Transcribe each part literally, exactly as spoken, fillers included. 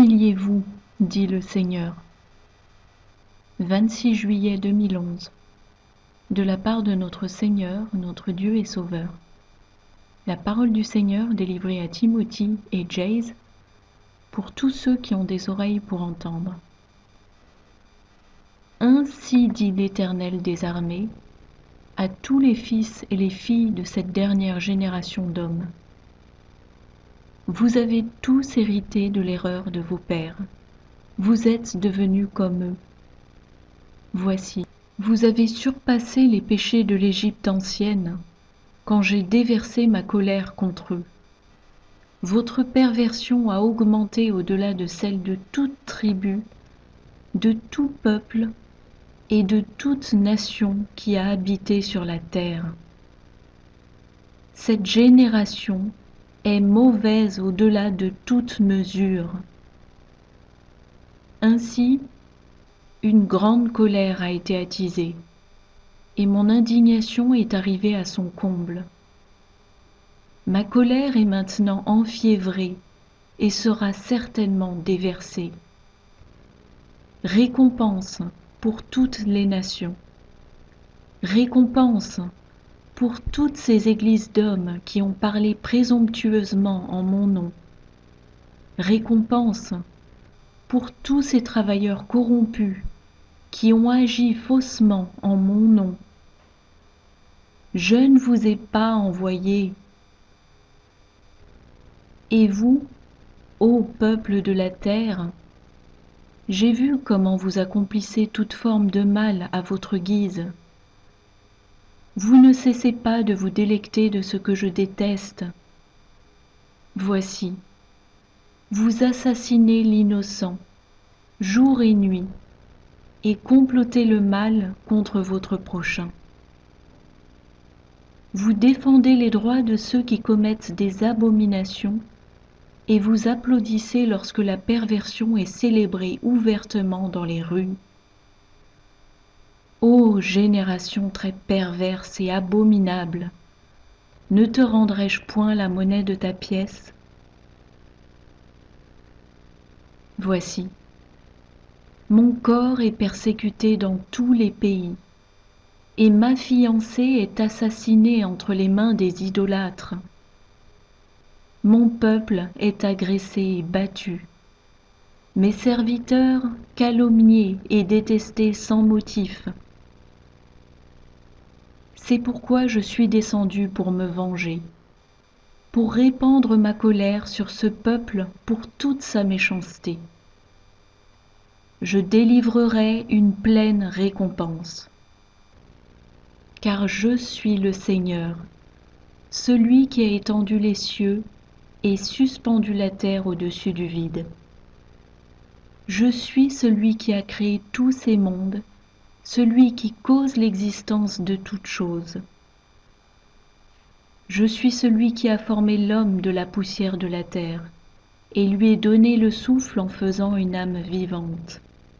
Humiliez-vous, dit le Seigneur. vingt-six juillet deux mille onze. De la part de notre Seigneur, notre Dieu et Sauveur. La parole du Seigneur délivrée à Timothée et Jaise, pour tous ceux qui ont des oreilles pour entendre. Ainsi dit l'Éternel des armées, à tous les fils et les filles de cette dernière génération d'hommes. Vous avez tous hérité de l'erreur de vos pères. Vous êtes devenus comme eux. Voici, vous avez surpassé les péchés de l'Égypte ancienne, quand j'ai déversé ma colère contre eux. Votre perversion a augmenté au-delà de celle de toute tribu, de tout peuple et de toute nation qui a habité sur la terre. Cette génération est mauvaise au-delà de toute mesure. Ainsi, une grande colère a été attisée, et mon indignation est arrivée à son comble. Ma colère est maintenant enfiévrée et sera certainement déversée. Récompense pour toutes les nations. Récompense pour toutes ces églises d'hommes qui ont parlé présomptueusement en mon nom. Récompense pour tous ces travailleurs corrompus qui ont agi faussement en mon nom. Je ne vous ai pas envoyé. Et vous, ô peuple de la terre, j'ai vu comment vous accomplissez toute forme de mal à votre guise. Vous ne cessez pas de vous délecter de ce que je déteste. Voici, vous assassinez l'innocent, jour et nuit, et complotez le mal contre votre prochain. Vous défendez les droits de ceux qui commettent des abominations, et vous applaudissez lorsque la perversion est célébrée ouvertement dans les rues. Ô génération très perverse et abominable, ne te rendrai-je point la monnaie de ta pièce? Voici, mon corps est persécuté dans tous les pays, et ma fiancée est assassinée entre les mains des idolâtres. Mon peuple est agressé et battu. Mes serviteurs calomniés et détestés sans motif. C'est pourquoi je suis descendu pour me venger, pour répandre ma colère sur ce peuple pour toute sa méchanceté. Je délivrerai une pleine récompense. Car je suis le Seigneur, celui qui a étendu les cieux et suspendu la terre au-dessus du vide. Je suis celui qui a créé tous ces mondes, celui qui cause l'existence de toutes choses. Je suis celui qui a formé l'homme de la poussière de la terre, et lui ai donné le souffle en faisant une âme vivante.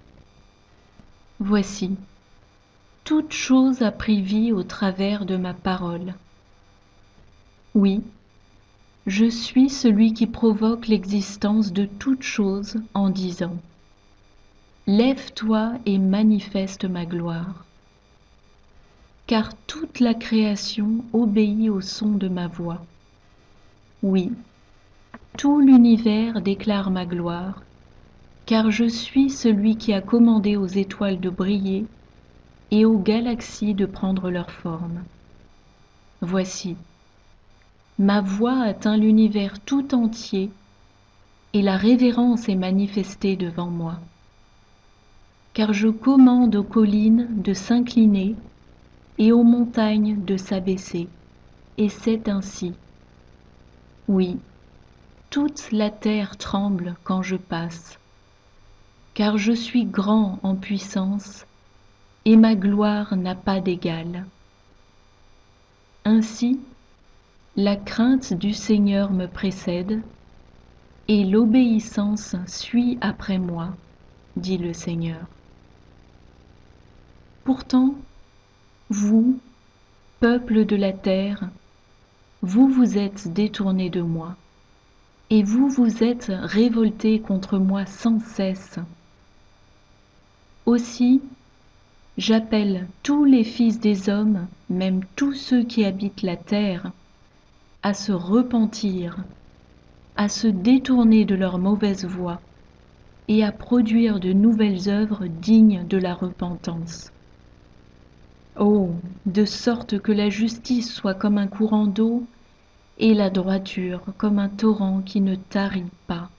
Voici, toute chose a pris vie au travers de ma parole. Oui, je suis celui qui provoque l'existence de toutes choses en disant « Lève-toi et manifeste ma gloire ». Car toute la création obéit au son de ma voix. Oui, tout l'univers déclare ma gloire, car je suis celui qui a commandé aux étoiles de briller et aux galaxies de prendre leur forme. Voici, ma voix atteint l'univers tout entier et la révérence est manifestée devant moi. Car je commande aux collines de s'incliner et aux montagnes de s'abaisser, et c'est ainsi. Oui, toute la terre tremble quand je passe, car je suis grand en puissance et ma gloire n'a pas d'égal. Ainsi, la crainte du Seigneur me précède et l'obéissance suit après moi, dit le Seigneur. Pourtant, vous, peuple de la terre, vous vous êtes détournés de moi. et vous vous êtes révoltés contre moi sans cesse. Aussi, j'appelle tous les fils des hommes, même tous ceux qui habitent la terre, à se repentir, à se détourner de leur mauvaise voie et à produire de nouvelles œuvres dignes de la repentance. Oh, de sorte que la justice soit comme un courant d'eau et la droiture comme un torrent qui ne tarit pas.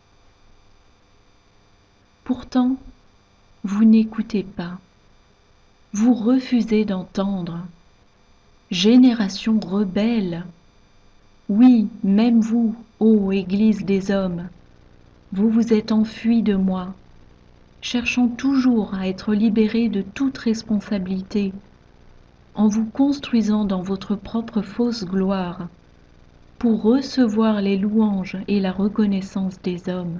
Pourtant, vous n'écoutez pas, vous refusez d'entendre. Génération rebelle, oui, même vous, ô Église des hommes, vous vous êtes enfuis de moi, cherchant toujours à être libérés de toute responsabilité, en vous construisant dans votre propre fausse gloire, pour recevoir les louanges et la reconnaissance des hommes.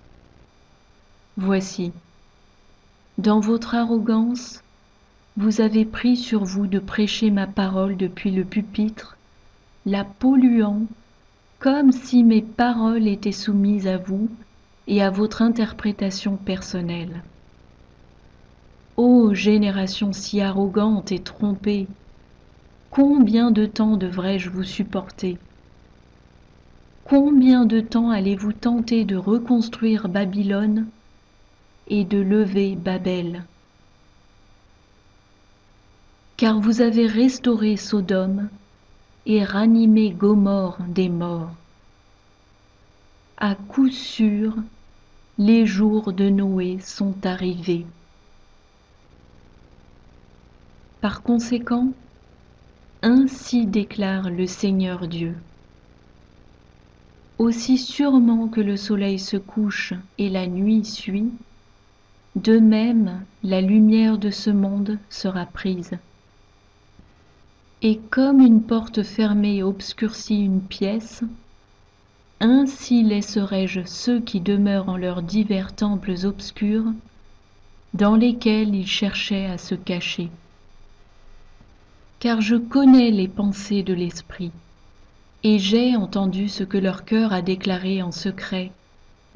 Voici, dans votre arrogance, vous avez pris sur vous de prêcher ma parole depuis le pupitre, la polluant comme si mes paroles étaient soumises à vous et à votre interprétation personnelle. Ô génération si arrogante et trompée, combien de temps devrais-je vous supporter? Combien de temps allez-vous tenter de reconstruire Babylone et de lever Babel? Car vous avez restauré Sodome et ranimé Gomorrhe des morts. À coup sûr, les jours de Noé sont arrivés. Par conséquent, ainsi déclare le Seigneur Dieu. Aussi sûrement que le soleil se couche et la nuit suit, de même la lumière de ce monde sera prise. Et comme une porte fermée obscurcit une pièce, ainsi laisserai-je ceux qui demeurent en leurs divers temples obscurs, dans lesquels ils cherchaient à se cacher. Car je connais les pensées de l'esprit, et j'ai entendu ce que leur cœur a déclaré en secret, disant :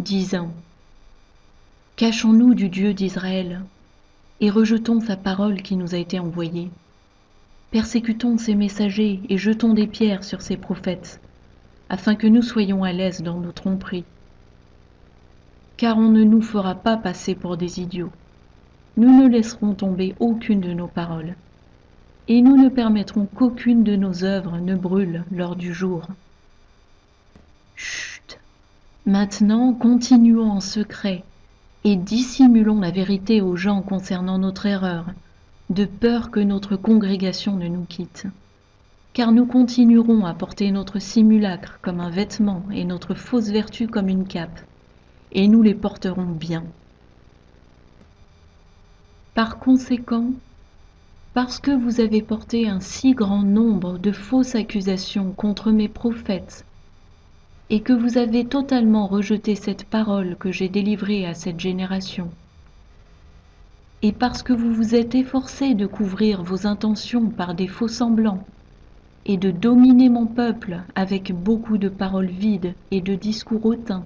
Cachons-nous du Dieu d'Israël, et rejetons sa parole qui nous a été envoyée. Persécutons ses messagers et jetons des pierres sur ses prophètes, afin que nous soyons à l'aise dans nos tromperies. Car on ne nous fera pas passer pour des idiots. Nous ne laisserons tomber aucune de nos paroles, et nous ne permettrons qu'aucune de nos œuvres ne brûle lors du jour. Chut! Maintenant, continuons en secret, et dissimulons la vérité aux gens concernant notre erreur, de peur que notre congrégation ne nous quitte. Car nous continuerons à porter notre simulacre comme un vêtement et notre fausse vertu comme une cape, et nous les porterons bien. Par conséquent, parce que vous avez porté un si grand nombre de fausses accusations contre mes prophètes, et que vous avez totalement rejeté cette parole que j'ai délivrée à cette génération, et parce que vous vous êtes efforcés de couvrir vos intentions par des faux semblants, et de dominer mon peuple avec beaucoup de paroles vides et de discours hautains,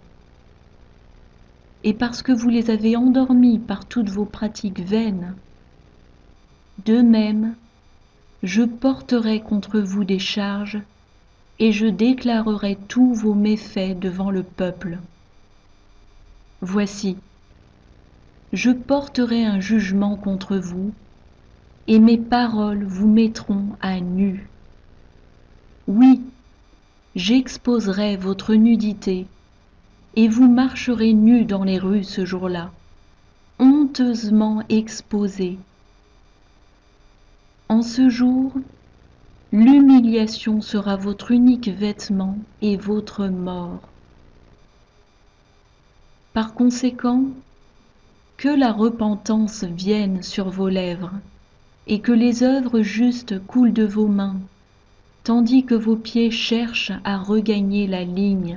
et parce que vous les avez endormis par toutes vos pratiques vaines, de même, je porterai contre vous des charges, et je déclarerai tous vos méfaits devant le peuple. Voici, je porterai un jugement contre vous, et mes paroles vous mettront à nu. Oui, j'exposerai votre nudité, et vous marcherez nus dans les rues ce jour-là, honteusement exposés. En ce jour, l'humiliation sera votre unique vêtement et votre mort. Par conséquent, que la repentance vienne sur vos lèvres, et que les œuvres justes coulent de vos mains, tandis que vos pieds cherchent à regagner la ligne.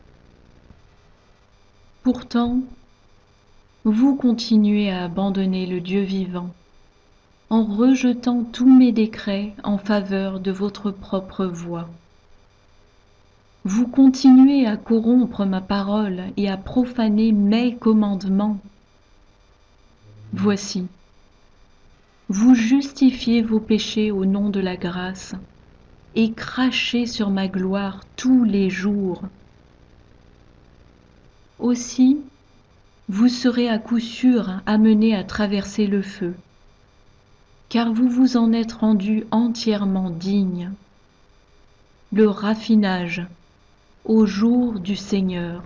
Pourtant, vous continuez à abandonner le Dieu vivant, en rejetant tous mes décrets en faveur de votre propre voie. vous continuez à corrompre ma parole et à profaner mes commandements. Voici, vous justifiez vos péchés au nom de la grâce et crachez sur ma gloire tous les jours. Aussi, vous serez à coup sûr amenés à traverser le feu, car vous vous en êtes rendus entièrement dignes. Le raffinage au jour du Seigneur.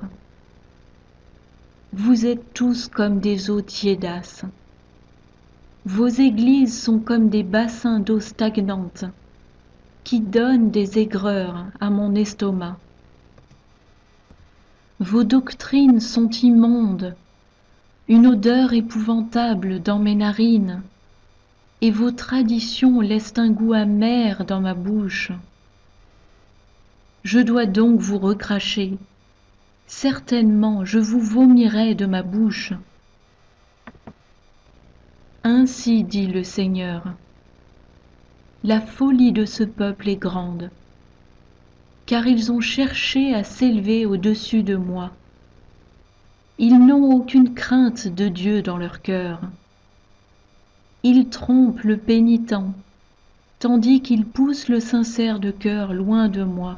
Vous êtes tous comme des eaux tiédasses. Vos églises sont comme des bassins d'eau stagnantes qui donnent des aigreurs à mon estomac. Vos doctrines sont immondes, une odeur épouvantable dans mes narines, et vos traditions laissent un goût amer dans ma bouche. Je dois donc vous recracher. Certainement, je vous vomirai de ma bouche. Ainsi dit le Seigneur. La folie de ce peuple est grande, car ils ont cherché à s'élever au-dessus de moi. Ils n'ont aucune crainte de Dieu dans leur cœur. Ils trompent le pénitent, tandis qu'ils poussent le sincère de cœur loin de moi.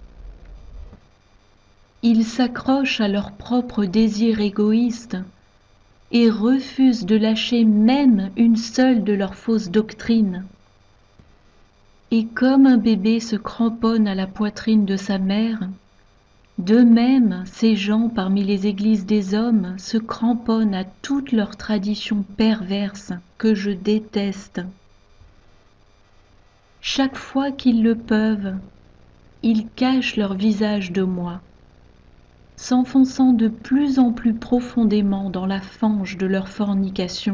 Ils s'accrochent à leurs propres désirs égoïstes et refusent de lâcher même une seule de leurs fausses doctrines. Et comme un bébé se cramponne à la poitrine de sa mère, de même ces gens parmi les églises des hommes se cramponnent à toutes leurs traditions perverses que je déteste. Chaque fois qu'ils le peuvent, ils cachent leur visage de moi, s'enfonçant de plus en plus profondément dans la fange de leur fornication.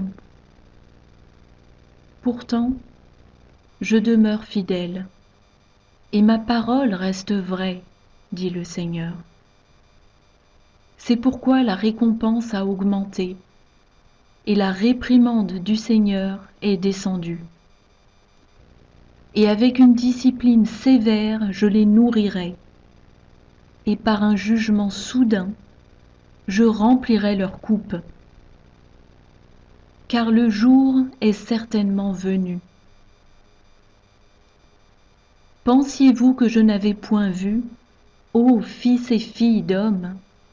Pourtant, je demeure fidèle, et ma parole reste vraie, dit le Seigneur. C'est pourquoi la récompense a augmenté, et la réprimande du Seigneur est descendue. Et avec une discipline sévère, je les nourrirai, et par un jugement soudain, je remplirai leur coupe. Car le jour est certainement venu. Pensiez-vous que je n'avais point vu, ô fils et filles d'hommes?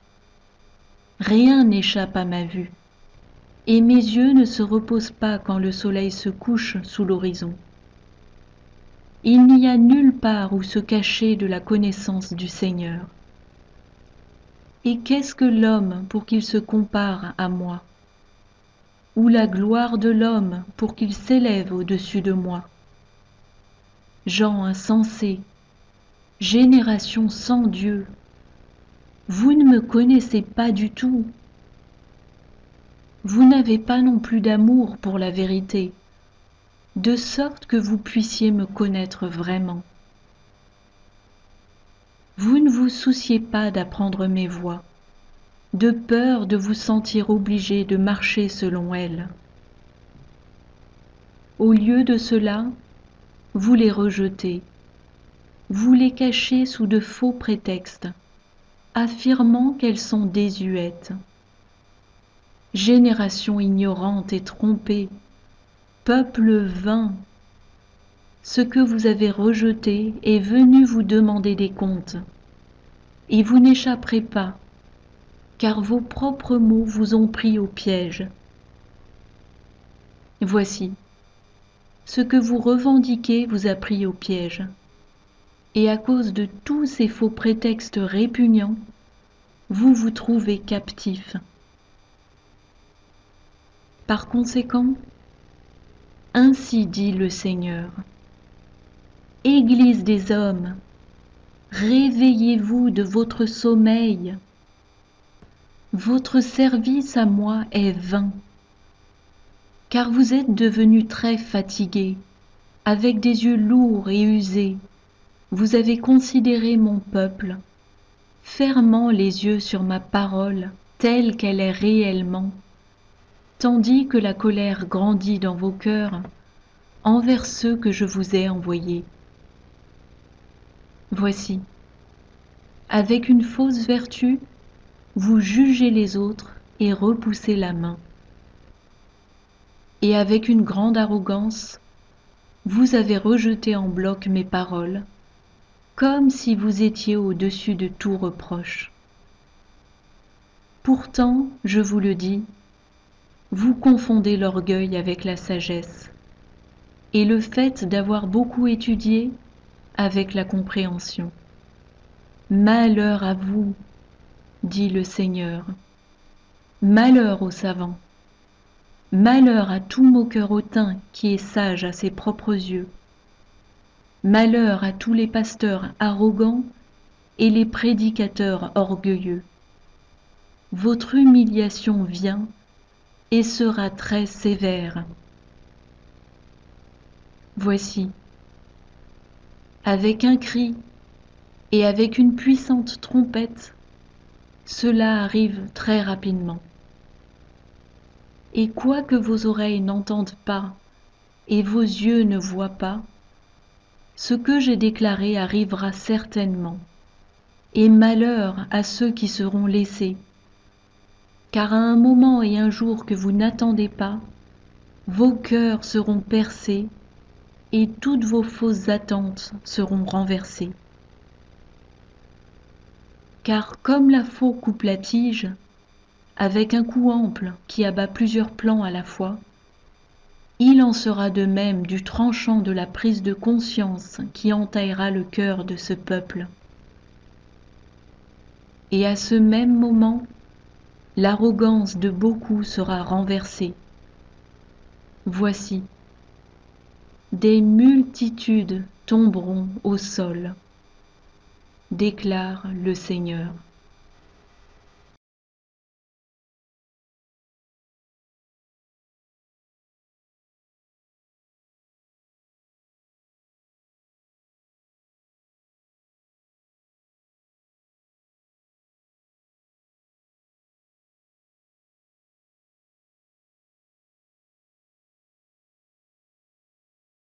Rien n'échappe à ma vue, et mes yeux ne se reposent pas quand le soleil se couche sous l'horizon. Il n'y a nulle part où se cacher de la connaissance du Seigneur. Et qu'est-ce que l'homme pour qu'il se compare à moi? Ou la gloire de l'homme pour qu'il s'élève au-dessus de moi? Gens insensés, génération sans Dieu, vous ne me connaissez pas du tout. Vous n'avez pas non plus d'amour pour la vérité, de sorte que vous puissiez me connaître vraiment. Vous ne vous souciez pas d'apprendre mes voies, de peur de vous sentir obligé de marcher selon elles. Au lieu de cela, vous les rejetez, vous les cachez sous de faux prétextes, affirmant qu'elles sont désuètes. Génération ignorante et trompée, peuple vain, ce que vous avez rejeté est venu vous demander des comptes, et vous n'échapperez pas, car vos propres mots vous ont pris au piège. Voici, ce que vous revendiquez vous a pris au piège, et à cause de tous ces faux prétextes répugnants, vous vous trouvez captifs. Par conséquent, ainsi dit le Seigneur, Église des hommes, réveillez-vous de votre sommeil. Votre service à moi est vain, car vous êtes devenus très fatigués, avec des yeux lourds et usés. Vous avez considéré mon peuple, fermant les yeux sur ma parole telle qu'elle est réellement, tandis que la colère grandit dans vos cœurs envers ceux que je vous ai envoyés. Voici, Avec une fausse vertu, vous jugez les autres et repoussez la main. Et avec une grande arrogance, vous avez rejeté en bloc mes paroles, comme si vous étiez au-dessus de tout reproche. Pourtant, je vous le dis, vous confondez l'orgueil avec la sagesse, et le fait d'avoir beaucoup étudié avec la compréhension. Malheur à vous, dit le Seigneur. Malheur aux savants. Malheur à tout moqueur hautain qui est sage à ses propres yeux. Malheur à tous les pasteurs arrogants et les prédicateurs orgueilleux. Votre humiliation vient et sera très sévère. Voici, avec un cri et avec une puissante trompette, cela arrive très rapidement. Et quoique vos oreilles n'entendent pas et vos yeux ne voient pas, ce que j'ai déclaré arrivera certainement, et malheur à ceux qui seront laissés, car à un moment et un jour que vous n'attendez pas, vos cœurs seront percés et toutes vos fausses attentes seront renversées. Car comme la faux coupe la tige, avec un coup ample qui abat plusieurs plants à la fois, il en sera de même du tranchant de la prise de conscience qui entaillera le cœur de ce peuple. Et à ce même moment, l'arrogance de beaucoup sera renversée. Voici, des multitudes tomberont au sol, déclare le Seigneur.